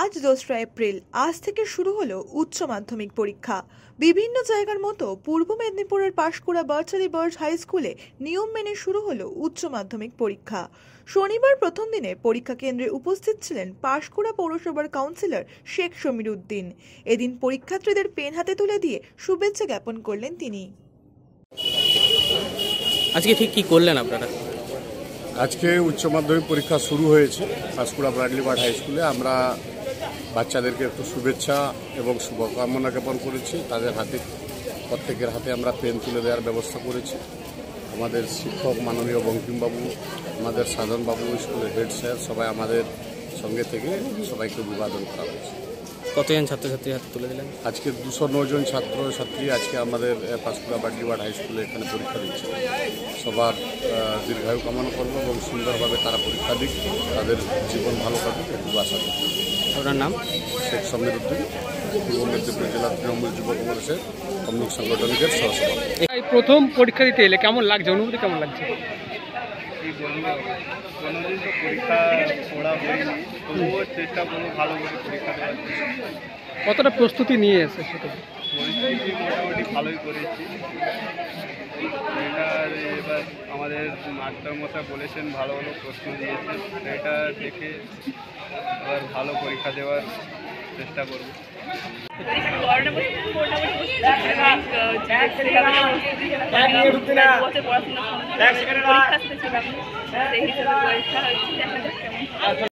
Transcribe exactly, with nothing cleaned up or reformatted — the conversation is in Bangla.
আজ দোসরা এপ্রিল আজ থেকে শুরু হলো উচ্চ মাধ্যমিক পরীক্ষা। বিভিন্ন জায়গার মতো পূর্ব মেদিনীপুরের পাঁশকুড়া বার্চারি বার্জ হাই স্কুলে নিয়ম মেনে শুরু হলো উচ্চ মাধ্যমিক পরীক্ষা। শনিবার প্রথম দিনে পরীক্ষা কেন্দ্রে উপস্থিত ছিলেন পাঁশকুড়া পৌরসভার কাউন্সিলর শেখ সমীর উদ্দিন। এদিন পরীক্ষার্থীদের পেন হাতে তুলে দিয়ে শুভেচ্ছা জ্ঞাপন করলেন তিনি। আজকে ঠিক কি করলেন আপনারা? আজকে উচ্চ মাধ্যমিক পরীক্ষা শুরু হয়েছে পাঁশকুড়া ব্রাডলি বার্ড হাই স্কুলে। আমরা বাচ্চাদেরকে একটু শুভেচ্ছা এবং শুভকামনা জ্ঞাপন করেছি। তাদের হাতে প্রত্যেকের হাতে আমরা পেন তুলে দেওয়ার ব্যবস্থা করেছি। আমাদের শিক্ষক মাননীয় বঙ্কিমবাবু, আমাদের সাধনবাবু, স্কুলের হেড স্যার সবাই আমাদের সঙ্গে থেকে সবাইকে অভিবাদন করা হয়েছে। কতজন ছাত্রছাত্রী হাতে তুলে দিলেন? আজকে দুশো নজন ছাত্র ছাত্রী আজকে আমাদের পাঁশকুড়া ব্রাডলি বার্ড হাই স্কুলে এখানে পরীক্ষা দিচ্ছে। সবার দীর্ঘায়ু কামনা করবো এবং সুন্দরভাবে তারা পরীক্ষা দিক, তাদের জীবন ভালো কাটুক একটু আশা করব। আপনার নাম? শেখ সমীর উদ্দিন, পূর্ব মেদিনীপুর জেলা তৃণমূল যুব কংগ্রেসের কমিউনিক সাংগঠনিকের সহসভাপতি। এই প্রথম পরীক্ষা দিতে এলে কেমন লাগছে, অনুভূতি কেমন লাগছে? এই বলুন, কোনোদিন তো পরীক্ষা পড়া হয়নি, তবুও চেষ্টা করবো ভালো করে পরীক্ষা দেওয়ার জন্য। কতটা প্রস্তুতি নিয়ে এসে সেটা? পরিস্থিতি মোটামুটি ভালোই করেছি। এটা এবার আমাদের মাস্টার মশাই বলেছেন ভালো ভালো প্রশ্ন দিয়েছেন, এটা দেখে এবার ভালো পরীক্ষা দেওয়ার চেষ্টা করব। পড়াশোনা